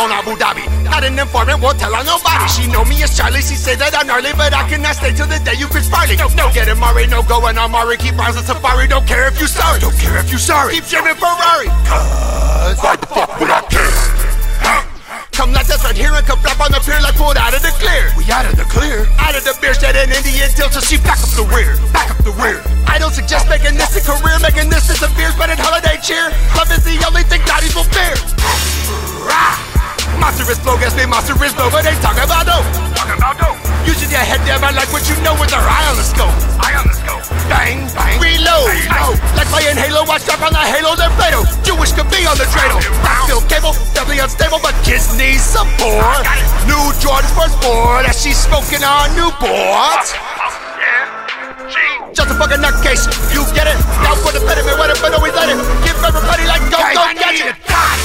on Abu Dhabi. Not an informant, won't tell on nobody. She know me as Charlie, she say that I'm gnarly, but I cannot stay till the day you Chris Farley. No getting Murray, no going on Murray. Keep rounds on safari, don't care if you sorry. Don't care if you sorry. Keep jamming Ferrari. Cause why the fuck would I care? Come like that's right here and come flap on the pier like pulled out of the clear. We out of the clear. Out of the beer shed in Indian deal till she back up the rear. Back up the rear. I don't suggest making this a career, making this a severe, but in holiday cheer. Love is the only thing daddies will fear. Monstrous flow, guess me monstrous flow, but they talk about dope. Talking about dope. Using your head down, I like what you know with their eye on the scope. Eye on the scope. Bang, bang, reload. Like playing Halo, watch up on the Halo, they're Play-Doh. Jewish could be on the dreidel. Still cable, definitely unstable, but kids need support. New Jordan's first board, as she's smoking on Newport. Just a fucking nutcase, you get it? Now for the pediment, what if I always let it? Give everybody like go, go, get it.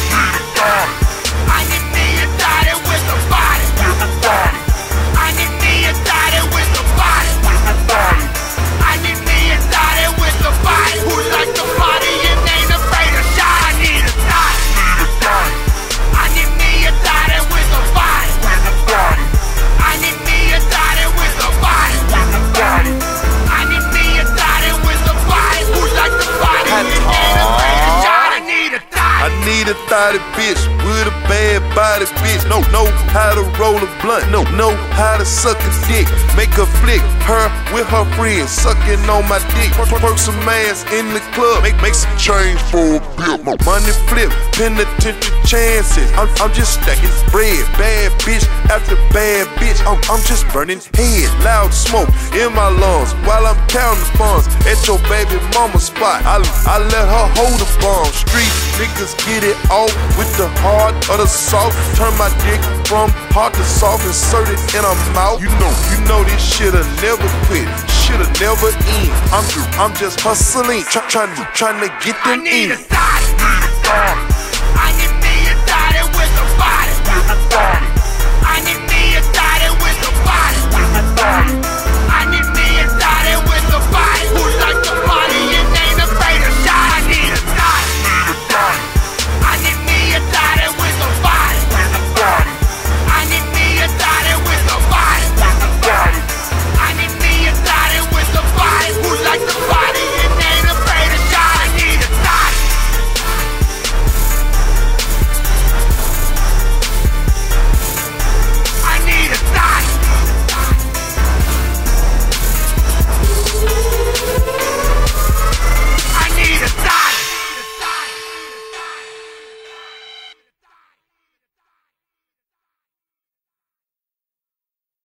I need me a daddy with a body. I need me a daddy with a body. I need me a daddy with a body who like the body and ain't afraid to shine. I need a daddy. I need me a daddy with a body. I need me a daddy with a body. I need me a daddy with a body who like the body and ain't afraid to shine. I need a daddy. I need a thotty bitch with a bad body bitch. Know how to roll a blunt. Know how to suck a dick. Make her flick her with her friends, sucking on my dick. Work some ass in the club. Make some change for a bill. Money flip, penitentiary chances. I'm just stacking bread. Bad bitch after bad bitch. I'm just burning head. Loud smoke in my lungs while I'm counting the funds at your baby mama's spot. I let her hold the bomb. Street niggas get it off with the hard or the soft. Turn my dick from hard to soft, insert it in her mouth. You know this shit'll never quit, shit'll never end. I'm just hustling, trying to get them in. I need a thotty.